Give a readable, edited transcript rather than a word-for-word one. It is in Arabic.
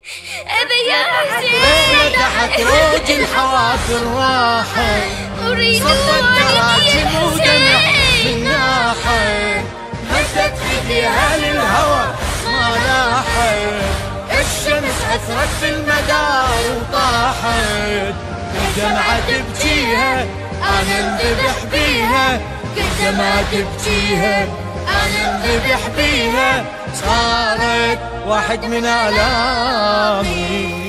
أبي يا حسين تحت روج الحوافر راحت صفت تراجم ودمع من ناحت مدت ايديها للهوى ما لاحت الشمس أثرت في المدار وطاحت الدمعة تبكيها أنا انذبح بيها قد ما تبكيها أنا انذبح بيها صارت واحد من آلامي